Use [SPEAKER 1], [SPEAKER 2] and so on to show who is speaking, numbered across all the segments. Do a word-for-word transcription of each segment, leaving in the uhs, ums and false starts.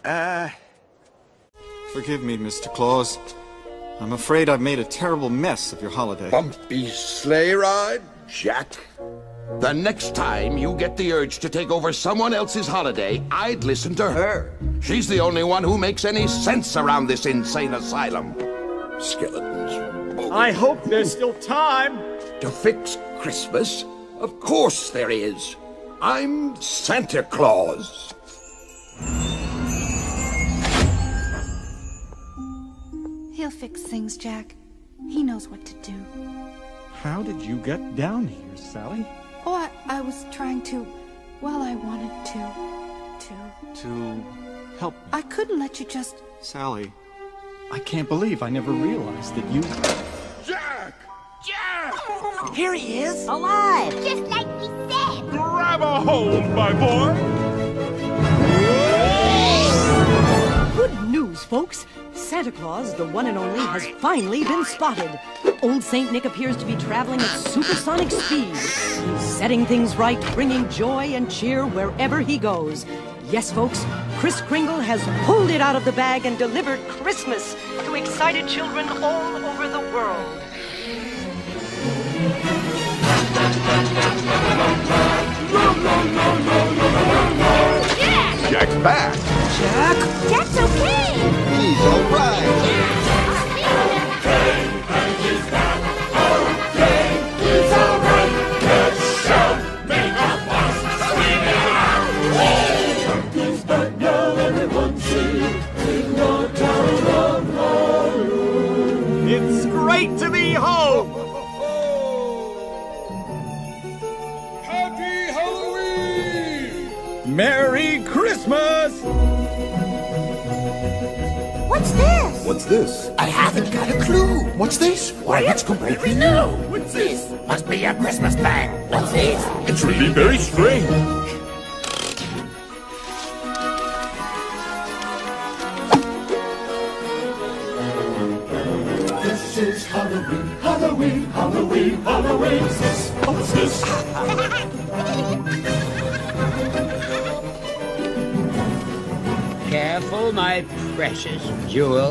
[SPEAKER 1] Uh...
[SPEAKER 2] Forgive me, Mister Claus. I'm afraid I've made a terrible mess of your holiday.
[SPEAKER 1] Bumpy sleigh ride, Jack? The next time you get the urge to take over someone else's holiday, I'd listen to her. She's the only one who makes any sense around this insane asylum. Skeletons.
[SPEAKER 3] I hope there's still time.
[SPEAKER 1] To fix Christmas? Of course there is. I'm Santa Claus.
[SPEAKER 4] He'll fix things, Jack. He knows what to do.
[SPEAKER 3] How did you get down here, Sally?
[SPEAKER 4] Oh, I, I was trying to... Well, I wanted to... To...
[SPEAKER 2] To... help...
[SPEAKER 4] I couldn't let you just...
[SPEAKER 2] Sally.
[SPEAKER 3] I can't believe I never realized that you...
[SPEAKER 1] Jack! Jack!
[SPEAKER 5] Here he is! Alive!
[SPEAKER 6] Just like we said!
[SPEAKER 7] Grab a hold, my boy!
[SPEAKER 5] Good news, folks! Santa Claus, the one and only, has finally been spotted. Old Saint Nick appears to be traveling at supersonic speed. He's setting things right, bringing joy and cheer wherever he goes. Yes, folks, Kris Kringle has pulled it out of the bag and delivered Christmas to excited children all over the world.
[SPEAKER 6] Yeah!
[SPEAKER 1] Jack's back!
[SPEAKER 5] Jack?
[SPEAKER 6] Jack's okay!
[SPEAKER 1] He's alright!
[SPEAKER 3] It's great to be home!
[SPEAKER 7] Happy Halloween!
[SPEAKER 3] Merry Christmas!
[SPEAKER 6] What's this?
[SPEAKER 1] What's this?
[SPEAKER 8] I haven't got a clue.
[SPEAKER 1] What's this?
[SPEAKER 8] Why, it's completely new. What's this? Must be a Christmas thing. What's this?
[SPEAKER 7] It's really very strange.
[SPEAKER 8] This is Halloween, Halloween, Halloween, Halloween. What's this? What's this?
[SPEAKER 9] Careful, my precious jewel.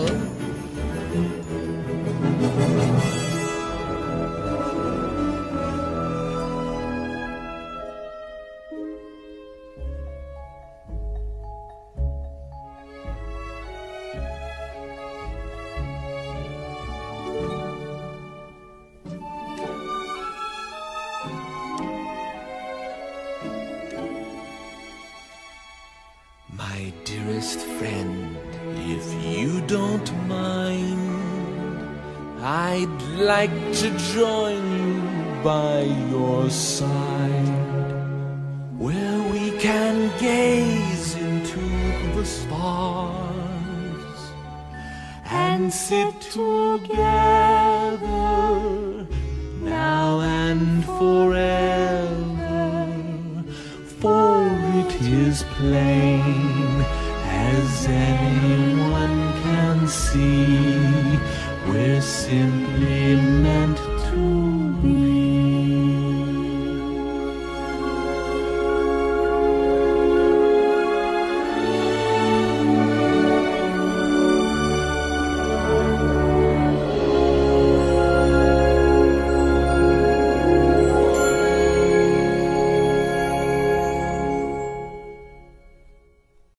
[SPEAKER 10] My dearest friend, if you don't mind, I'd like to join you by your side, where we can gaze into the stars and sit together now and forever. For it is plain, as anyone can see, we're simply meant to be.